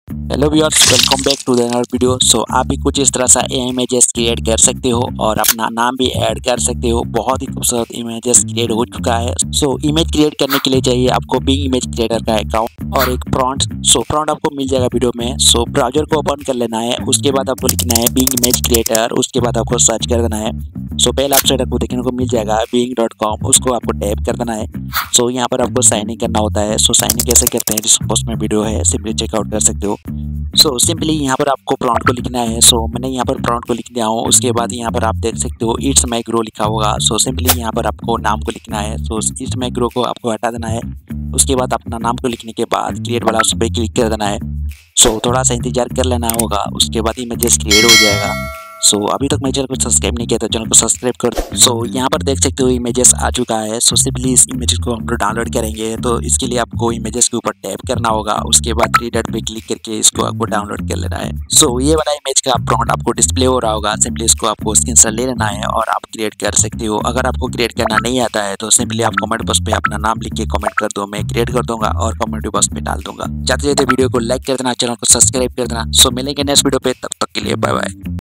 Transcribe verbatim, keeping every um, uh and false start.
Hello viewers, welcome back to the another video. So आप भी कुछ इस तरह सा इमेजेस क्रिएट कर सकते हो और अपना नाम भी ऐड कर सकते हो। बहुत ही खूबसूरत इमेजेस क्रिएट हो चुका है। सो इमेज क्रिएट करने के लिए चाहिए आपको बिंग इमेज क्रिएटर का अकाउंट और एक प्रॉम्प्ट। सो प्रॉम्प्ट आपको मिल जाएगा वीडियो में। सो ब्राउजर को ओपन कर लेना है, उसके बाद आपको लिखना है बिंग इमेज क्रिएटर, उसके बाद आपको सर्च कर देना है। सो पहले वेबसाइट आपको देखने को मिल जाएगा बिंग डॉट कॉम, उसको आपको टैप कर देना है। सो यहाँ पर आपको साइन इन करना होता है। सो साइन इन कैसे करते हैं जिस पोस्ट में वीडियो है, सिंपली चेकआउट कर सकते हो। सो सिंपली यहाँ पर आपको प्रॉम्प्ट को लिखना है। सो so, मैंने यहाँ पर प्रॉम्प्ट को लिख दिया हूँ। उसके बाद यहाँ पर आप देख सकते हो इट्स माई ग्रो लिखा होगा। सो so, सिंपली यहाँ पर आपको नाम को लिखना है। So so, it's my grow को आपको हटा देना है। उसके बाद अपना नाम को लिखने के बाद क्रिएट वाला उस पर क्लिक कर देना है। सो so, थोड़ा सा इंतजार कर लेना होगा, उसके बाद इमेजेस क्रिएट हो जाएगा। सो so, अभी तक मेरे चैनल को सब्सक्राइब नहीं किया तो चैनल को सब्सक्राइब कर दो। सो so, यहाँ पर देख सकते हो इमेजेस आ चुका है। सो so, सिंपली इस इमेजेस को हम लोग डाउनलोड करेंगे तो इसके लिए आपको इमेजेस के ऊपर टैप करना होगा। उसके बाद थ्री डॉट पे क्लिक करके इसको आपको डाउनलोड कर लेना है। सो so, ये वाला इमेज का प्रॉम्प्ट आपको डिस्प्ले हो रहा होगा। सिंपली इसको आपको स्क्रीनशॉट ले लेना है और आप क्रिएट कर सकते हो। अगर आपको क्रिएट करना नहीं आता है तो सिंपली आप कमेंट बॉक्स पे अपना नाम लिख के कमेंट कर दो, मैं क्रिएट कर दूंगा और कमेंट बॉक्स पे डाल दूंगा। जाते जाते वीडियो को लाइक कर देना, चैनल को सब्सक्राइब कर देना। सो मिलेंगे नेक्स्ट वीडियो पे, तब तक के लिए बाय बाय।